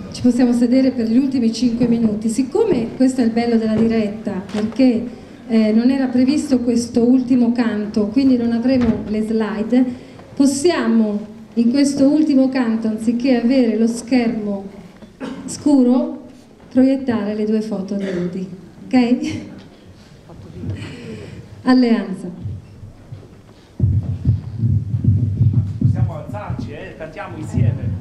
ci possiamo sedere per gli ultimi 5 minuti. Siccome questo è il bello della diretta, perché non era previsto questo ultimo canto, quindi non avremo le slide, possiamo in questo ultimo canto, anziché avere lo schermo scuro, proiettare le due foto di Rudy, ok? Alleanza. Possiamo alzarci, cantiamo insieme.